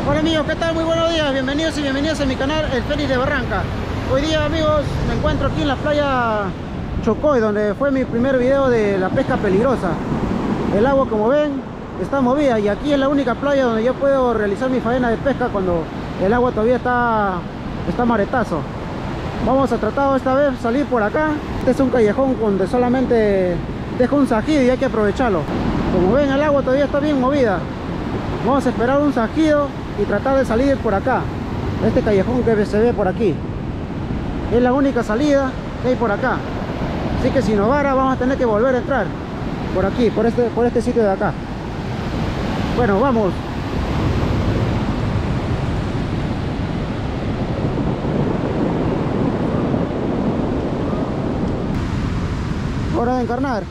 Hola amigos, ¿qué tal? Muy buenos días, bienvenidos y bienvenidas a mi canal El Félix de Barranca. Hoy día amigos me encuentro aquí en la playa Chocoy, donde fue mi primer video de la pesca peligrosa. El agua, como ven, está movida y aquí es la única playa donde yo puedo realizar mi faena de pesca cuando el agua todavía está maretazo. Vamos a tratar esta vez salir por acá. Este es un callejón donde solamente deja un sajido y hay que aprovecharlo. Como ven, el agua todavía está bien movida. Vamos a esperar un sajido y tratar de salir por acá, este callejón que se ve por aquí. Es la única salida que hay por acá, así que si nos vara vamos a tener que volver a entrar por aquí, por este sitio de acá. Bueno, vamos. Hora de encarnar.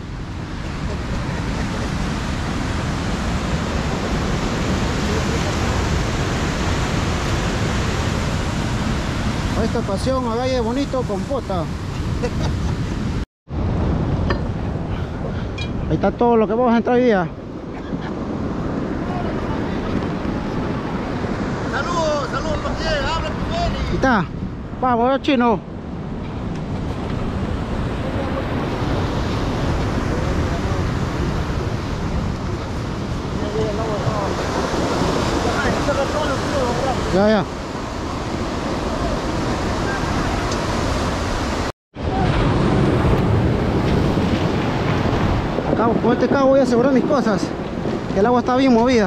A esta ocasión a Valle Bonito con pota. Ahí está todo lo que vamos a entrar hoy día. Saludos, saludos, habla primero. Ahí está. Vamos, chino. Ya. Con este cabo voy a asegurar mis cosas, que el agua está bien movida.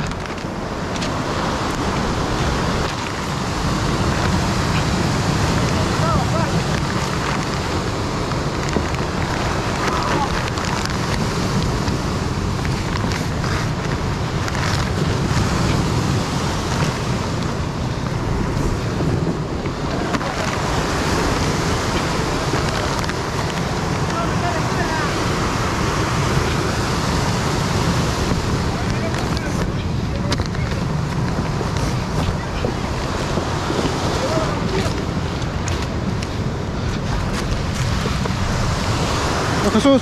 Jesús.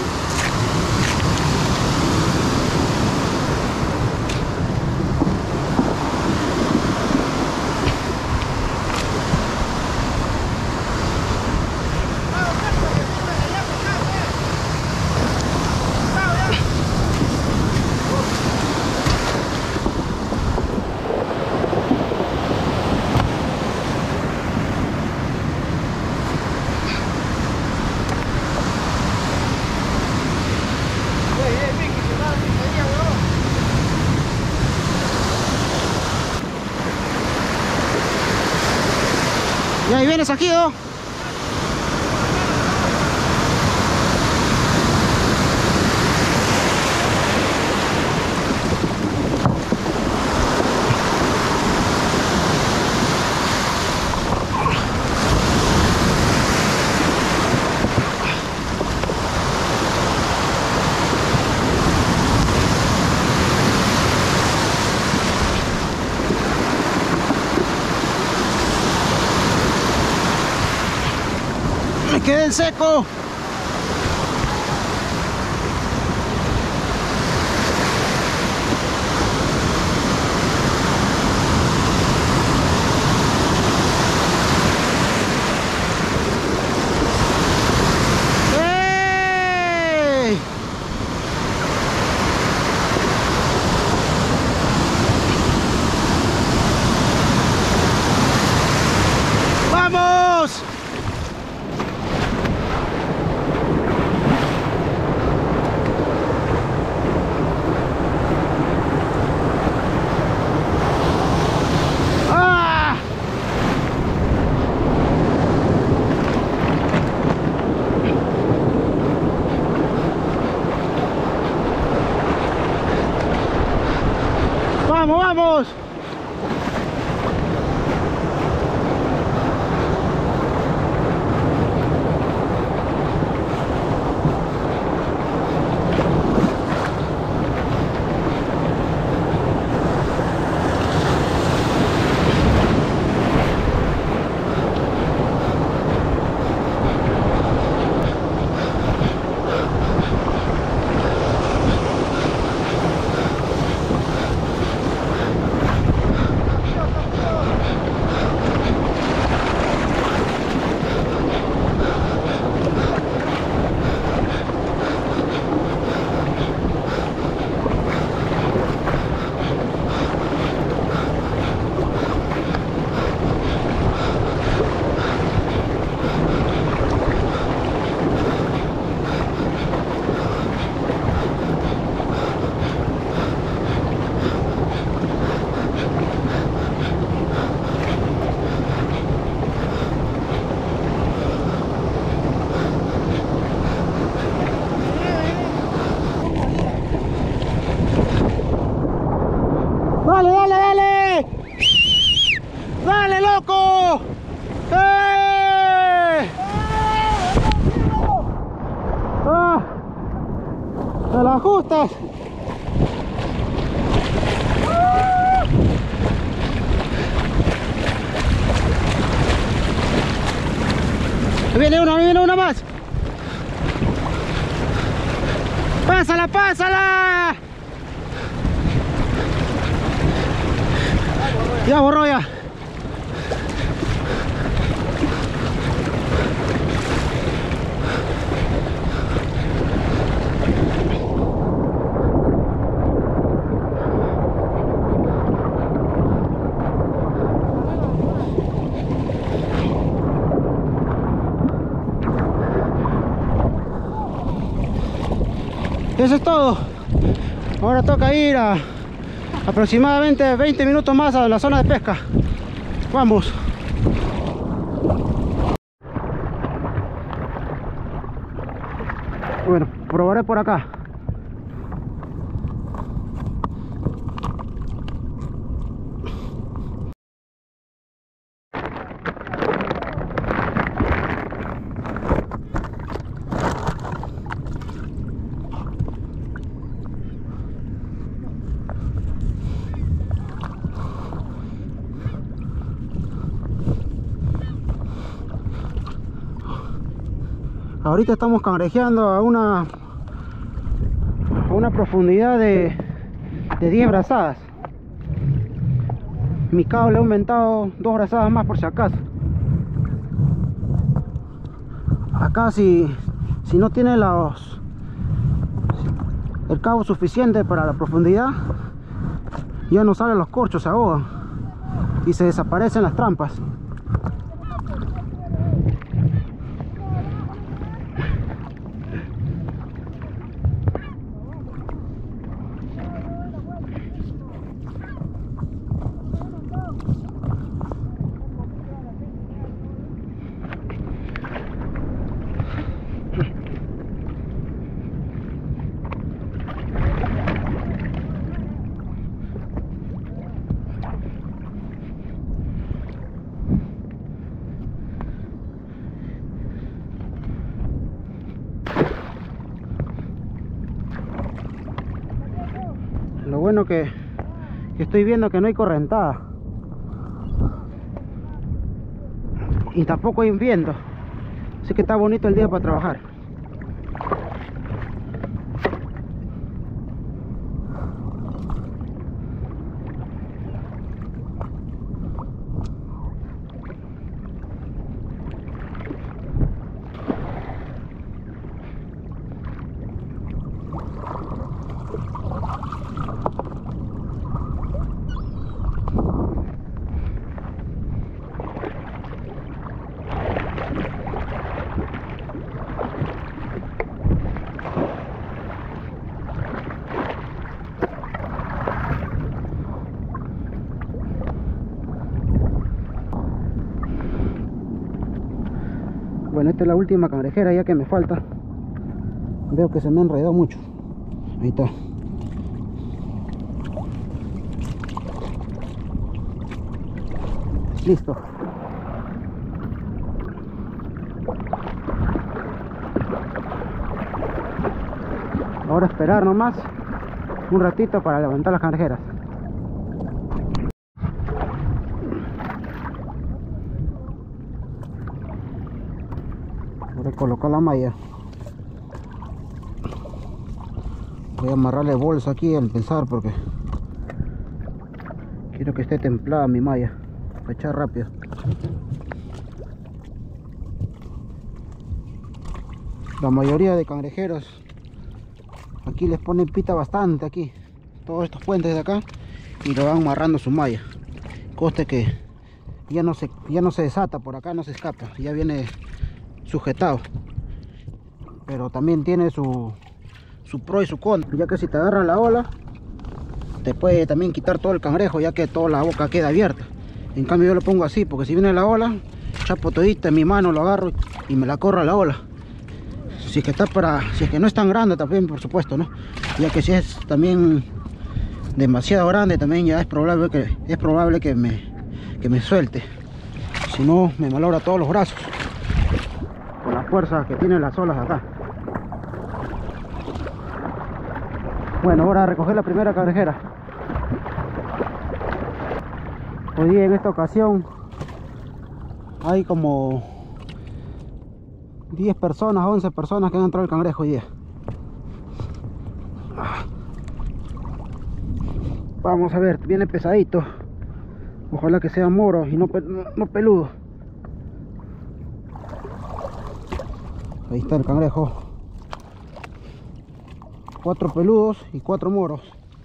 Y ahí viene Sajido. Me quedé en seco. ¡Ey! ¡Vamos! ¡Vamos! estás? Viene una más. ¡Pásala, pásala! Ya borró ya. Eso es todo. Ahora toca ir a aproximadamente 20 minutos más a la zona de pesca. Vamos. Bueno, probaré por acá. Ahorita estamos cangrejeando a una profundidad de 10 brazadas. Mi cabo le ha aumentado 2 brazadas más por si acaso. Acá si no tiene el cabo suficiente para la profundidad, ya no salen los corchos, se ahogan y se desaparecen las trampas. Lo bueno que estoy viendo que no hay correntada y tampoco hay viento, así que está bonito el día para trabajar. Bueno, esta es la última cangrejera ya que me falta. Veo que se me ha enredado mucho. Ahí está. Listo. Ahora esperar nomás un ratito para levantar las cangrejeras. Voy a colocar la malla. Voy a amarrarle bolsa aquí al pensar porque quiero que esté templada mi malla para echar rápido. La mayoría de cangrejeros aquí les ponen pita bastante aquí, todos estos puentes de acá, y lo van amarrando su malla. Coste que ya no se desata por acá, no se escapa, ya viene sujetado. Pero también tiene su pro y su contra, ya que si te agarra la ola te puede también quitar todo el cangrejo, ya que toda la boca queda abierta. En cambio yo lo pongo así, porque si viene la ola, chapo todita en mi mano, lo agarro y me la corro a la ola. Si es que no es tan grande también, por supuesto, ¿no? Ya que si es también demasiado grande, también ya es probable que me suelte. Si no, me malogra todos los brazos con la fuerza que tienen las olas acá. Bueno, ahora a recoger la primera cangrejera. Hoy día en esta ocasión hay como 10 personas, 11 personas que han entrado al cangrejo hoy día. Vamos a ver, viene pesadito. Ojalá que sea moro y no peludo. Ahí está el cangrejo. 4 peludos y 4 moros.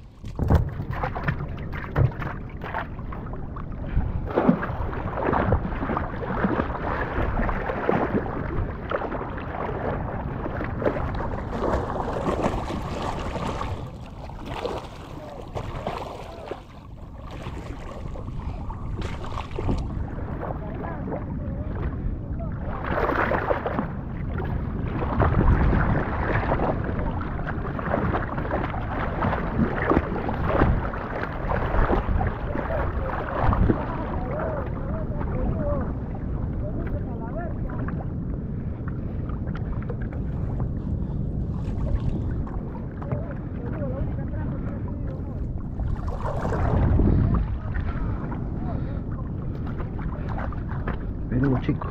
Peludo chico.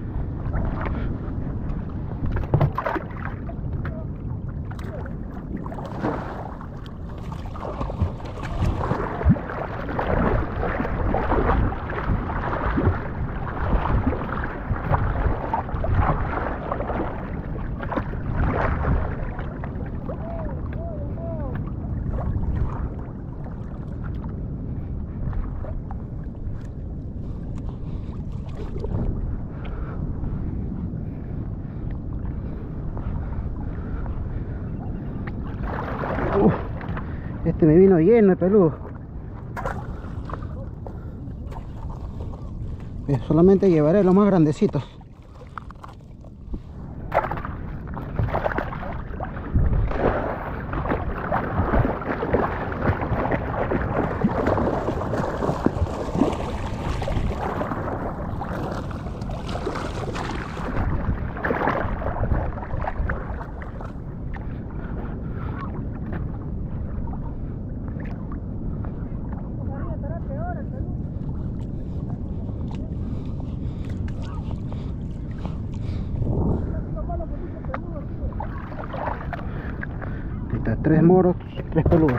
Este me vino lleno de peludo. Solamente llevaré los más grandecitos. Está 3 moros, 3 peludos.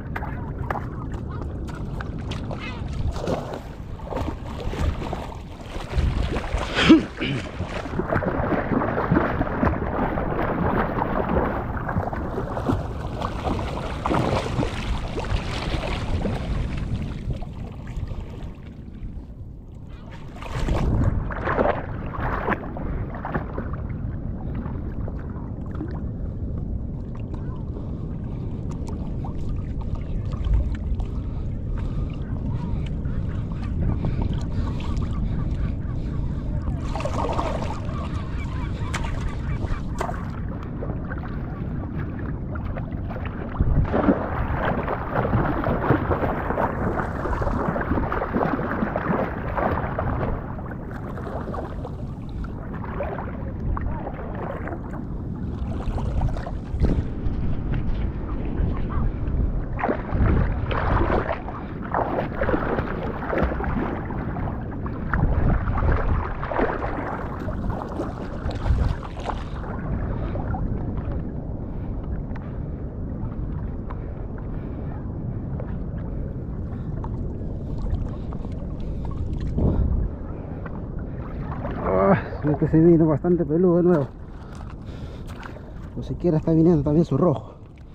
Creo que se vino bastante peludo de nuevo. O siquiera está viniendo también su rojo.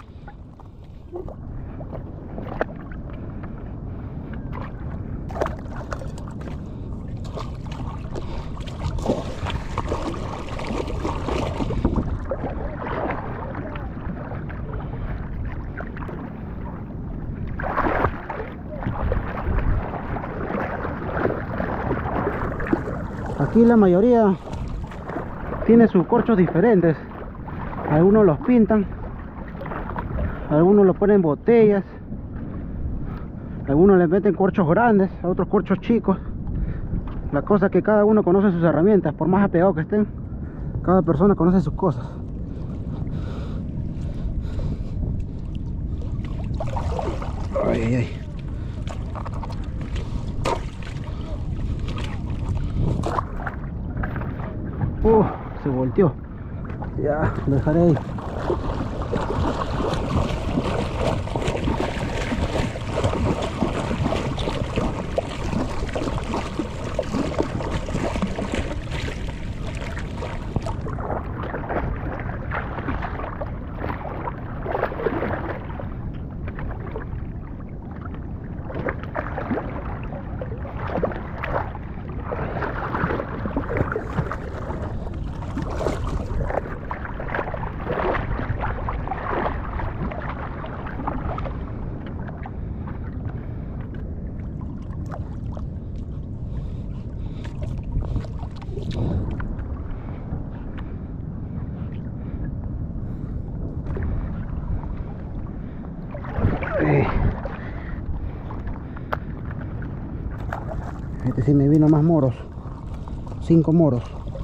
Aquí la mayoría tiene sus corchos diferentes. Algunos los pintan, algunos los ponen en botellas, algunos le meten corchos grandes, a otros corchos chicos. La cosa es que cada uno conoce sus herramientas, por más apegados que estén, cada persona conoce sus cosas. Ay, ay, ay. Se volteó. Ya, lo dejaré ahí. Este sí me vino más moros. 5 moros.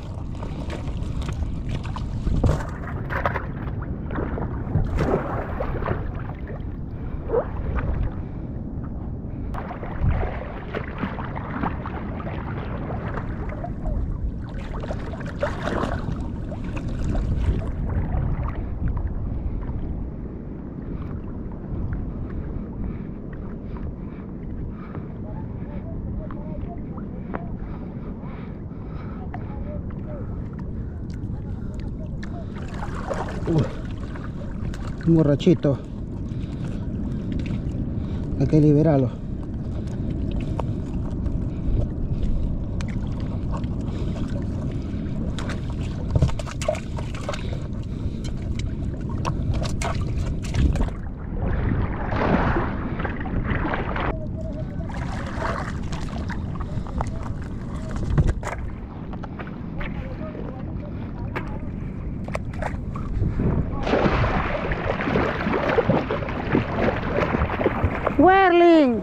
Un borrachito, hay que liberarlo. Werling.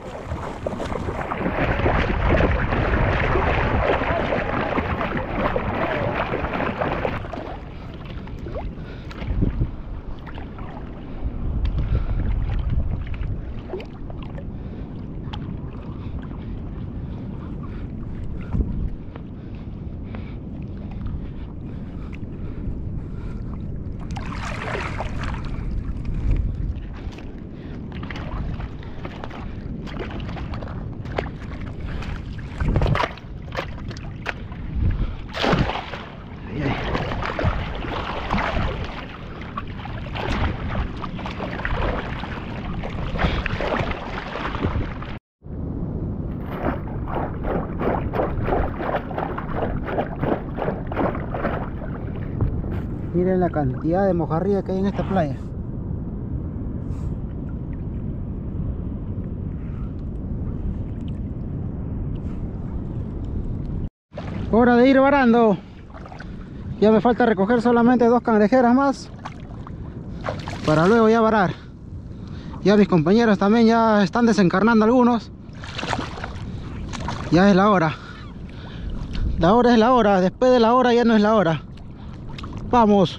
Miren la cantidad de mojarrilla que hay en esta playa. Hora de ir varando. Ya me falta recoger solamente 2 cangrejeras más para luego ya varar. Ya mis compañeros también ya están desencarnando algunos. Ya es la hora. La hora es la hora. Después de la hora ya no es la hora. Vamos.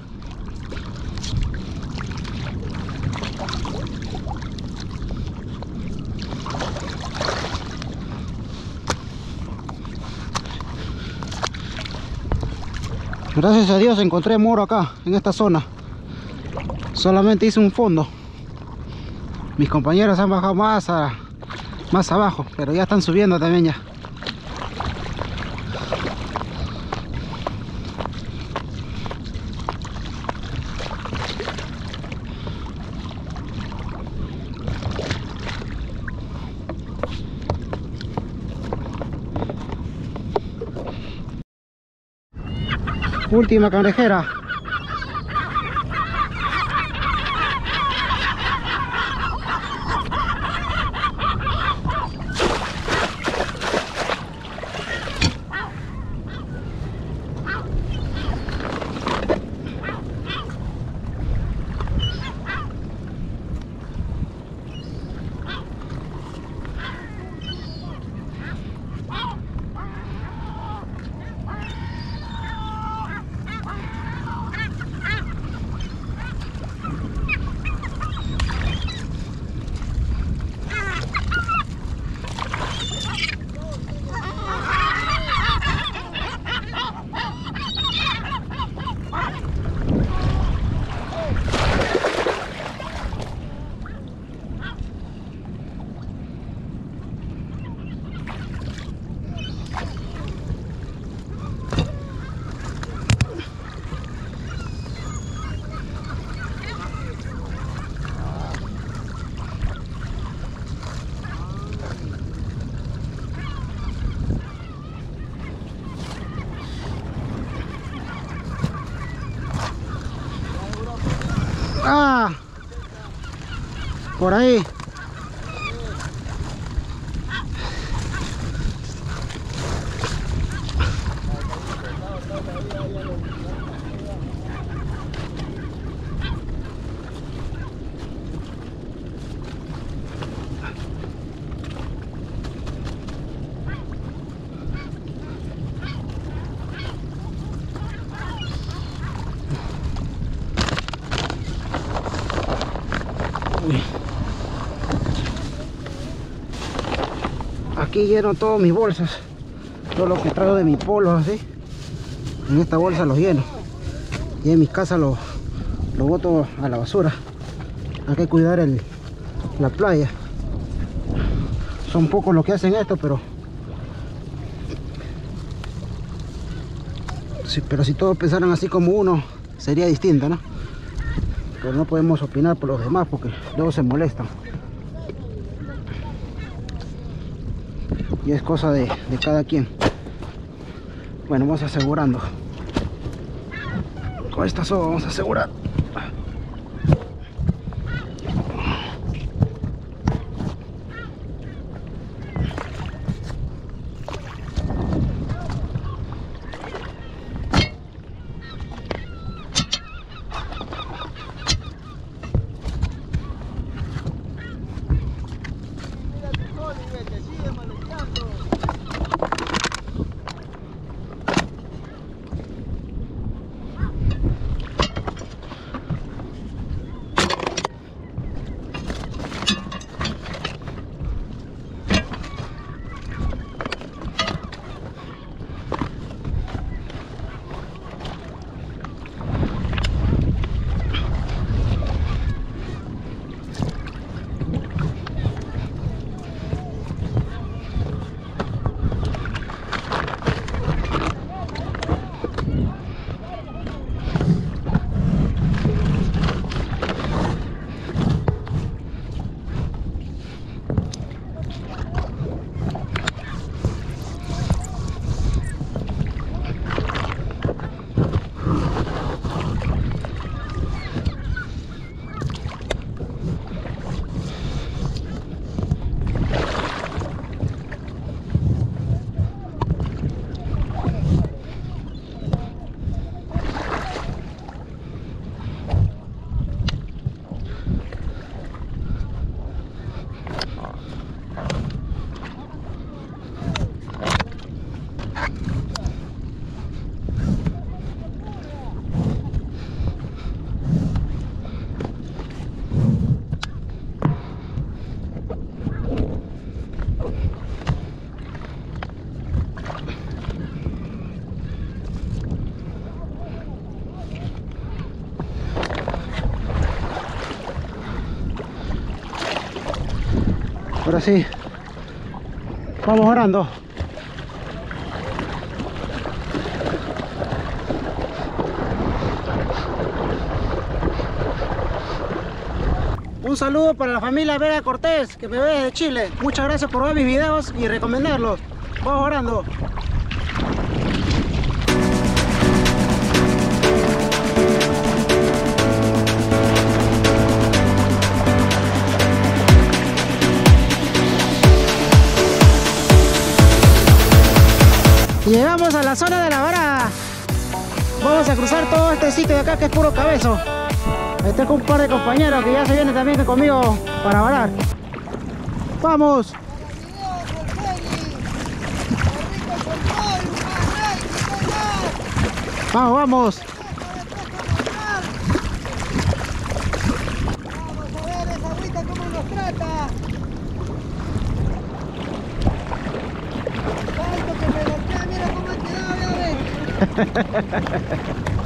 Gracias a Dios encontré moro acá, en esta zona. Solamente hice un fondo. Mis compañeros han bajado más abajo, pero ya están subiendo también ya. Última cangrejera. Ah, por ahí. Uy. Aquí lleno todas mis bolsas, todo lo que traigo de mi polo, así en esta bolsa los lleno y en mi casa lo boto a la basura. Hay que cuidar la playa. Son pocos los que hacen esto, pero si todos pensaran así como uno, sería distinto, ¿no? Pero no podemos opinar por los demás porque luego se molestan. Y es cosa de cada quien. Bueno, vamos asegurando. Con esta soga vamos a asegurar. Ahora sí, vamos orando. Un saludo para la familia Vega Cortés, que me ve desde Chile. Muchas gracias por ver mis videos y recomendarlos. Vamos orando. Llegamos a la zona de la varada. Vamos a cruzar todo este sitio de acá que es puro cabezo. Estoy con un par de compañeros que ya se vienen también conmigo para varar. ¡Vamos! ¡Vamos, vamos! Vamos a ver esa agüita cómo nos trata. Tanto que me golpea, mira cómo ha quedado, ya ves.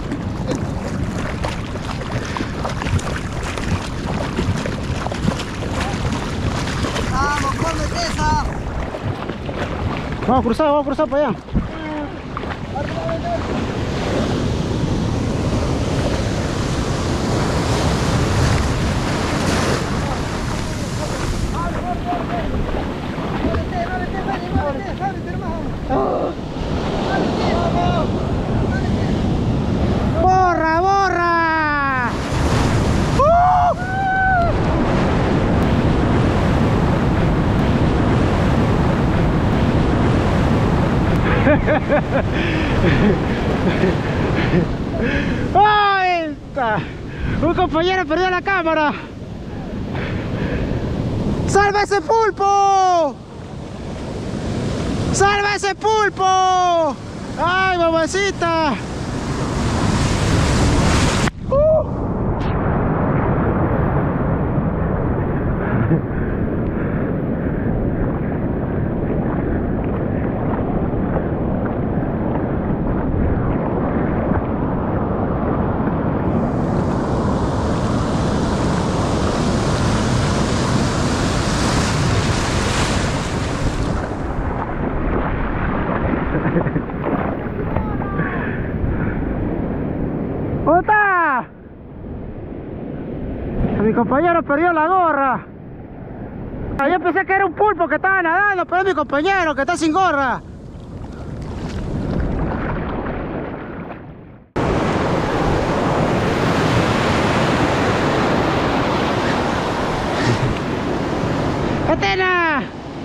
Vamos, cómete esa. Vamos a cruzar para allá. ¡Borra, borra! ¡Ay! Un compañero perdió la cámara. ¡Salva ese pulpo! ¡Salva ese pulpo! ¡Ay, mamacita! ¿Dónde está? Mi compañero perdió la gorra. Yo pensé que era un pulpo que estaba nadando, pero es mi compañero que está sin gorra. ¡Atena!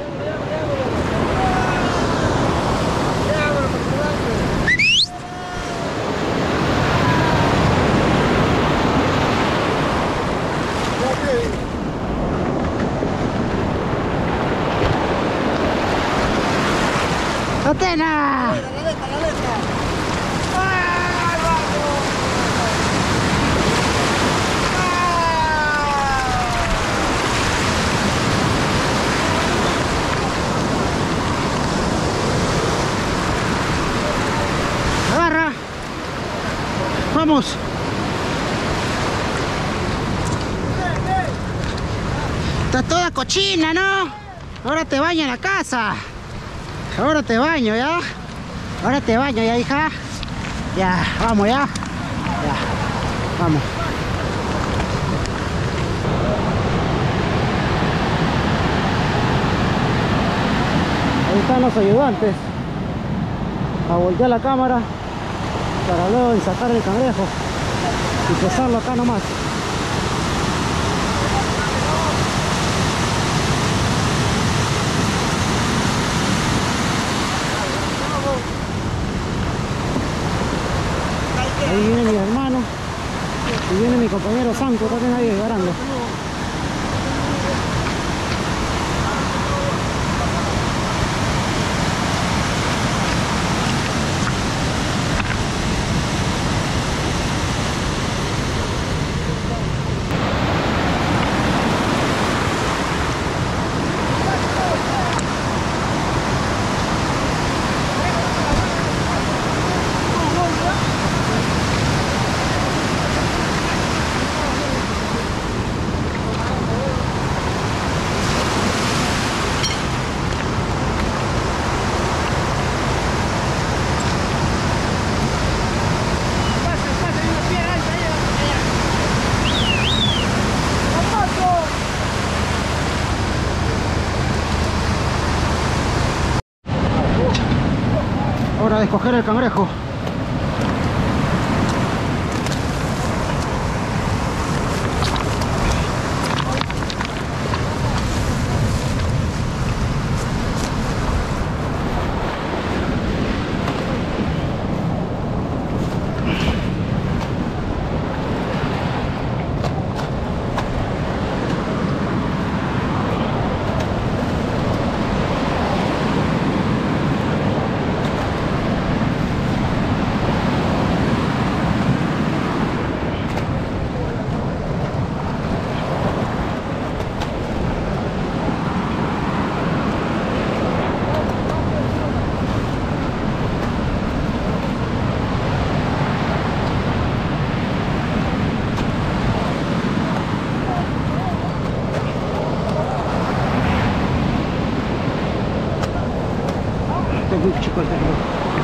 ¡Atena! La letra. Agarra. Vamos. Está toda cochina, ¿no? Ahora te baño en la casa. Ahora te baño, ¿ya? Ahora te baño, ¿ya, hija? Ya, vamos, ¿ya? Ya, vamos. Ahí están los ayudantes. A voltear la cámara para luego sacar el cangrejo y pesarlo acá nomás. Ahí viene mi hermano y viene mi compañero Sanco también ahí agarrando. Hora de escoger el cangrejo. Muy chico el cangrejo.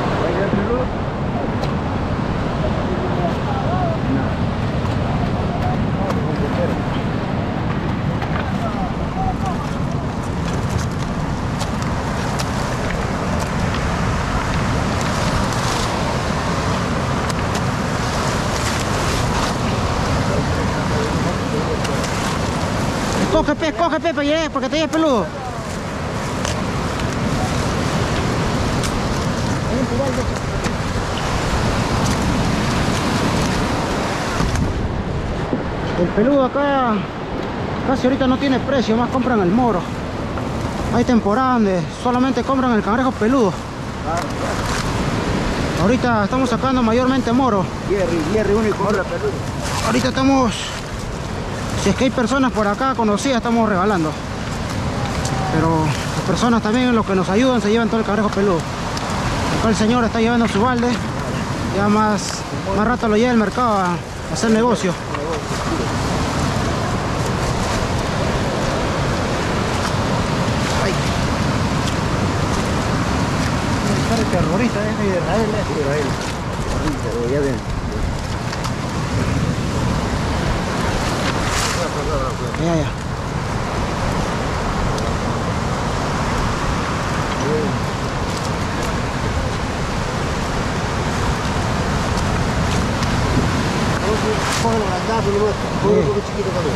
Coge pez, porque te lleves peludo. peludo acá casi ahorita no tiene precio, más compran el moro. Hay temporada donde solamente compran el cangrejo peludo. Ahorita estamos sacando mayormente moro. Jerry único. Ahorita estamos, si es que hay personas por acá conocidas, estamos regalando. Pero las personas también, los que nos ayudan, se llevan todo el cangrejo peludo. Acá el señor está llevando su balde. Ya más rato lo lleva al mercado a hacer negocio. El terrorista de Israel. Ya ven. Ya. Coge lo grandazo, coge un poco chiquito también.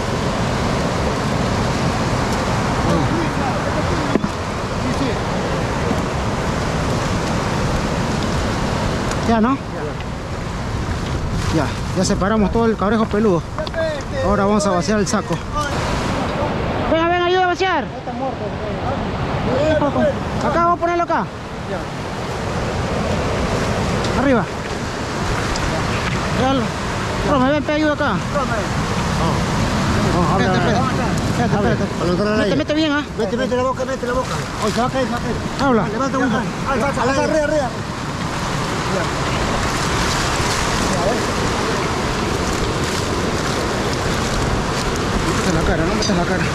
Ya, ¿no? Ya separamos todo el cangrejo peludo. Ahora vamos a vaciar el saco. Venga, ayuda a vaciar. Acá, vamos a ponerlo acá. Arriba. Rome, ven, ayuda acá. Espérate. Mete bien, ¿ah? Mete la boca. Oye, se va a caer. Habla. Levanta un poco. Arriba. No metas la cara.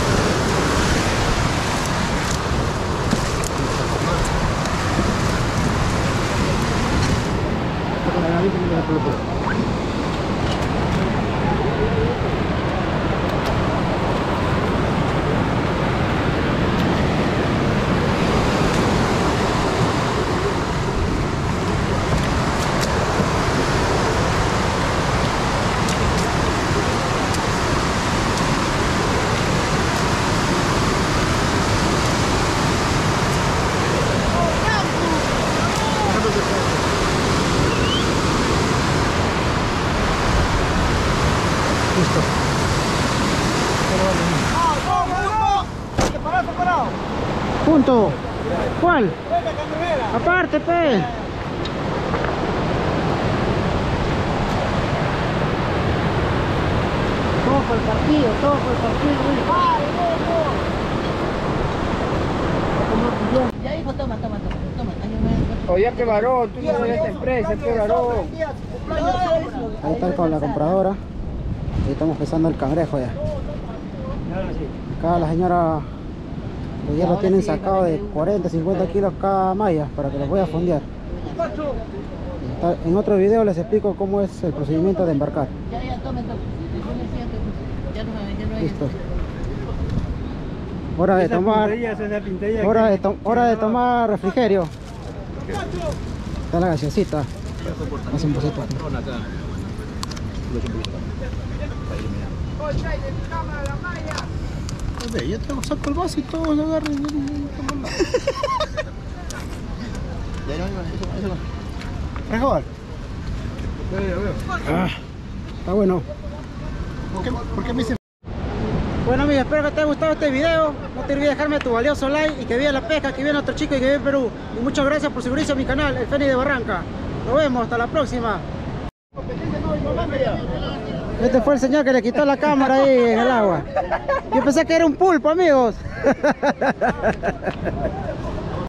Listo. Parado. Punto. ¿Cuál? Aparte, pe. Todo por el partido. Ya hijo, toma. Oye, qué varón, tú no eres esta empresa, qué varón. Ahí está con la compradora. Ahí estamos pesando el cangrejo ya. Acá la señora, pues ya lo tienen sacado de 40, 50 kilos cada malla para que los voy a fondear. En otro video les explico cómo es el procedimiento de embarcar. Ya, tome. Listo. Hora de tomar refrigerio. Está la gaseosita. Hace un poquito. Yo te saco el vaso y todos lo agarran. Mejor. Está bueno. ¿Por qué me dicen? Bueno amigos, espero que te haya gustado este video. No te olvides dejarme tu valioso like y que viva la pesca, que viva nuestro chico y que viva Perú. Y muchas gracias por suscribirse a mi canal, El Fénix de Barranca. Nos vemos, hasta la próxima. Este fue el señor que le quitó la cámara ahí en el agua. Yo pensé que era un pulpo, amigos.